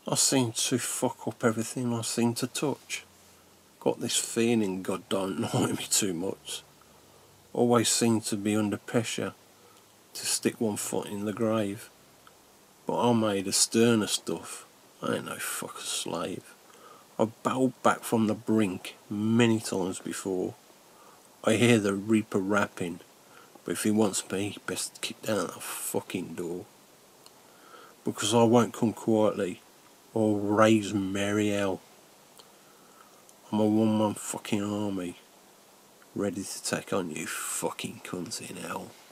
I seem to fuck up everything I seem to touch. Got this feeling God don't like me too much. Always seem to be under pressure to stick one foot in the grave. But I'm made of sterner stuff. I ain't no fucking slave. I've battled back from the brink many times before. I hear the Reaper rapping, but if he wants me, he best kick down the fucking door. Because I won't come quietly, or raise merry hell. I'm a one-man fucking army, ready to take on you fucking cunts in hell.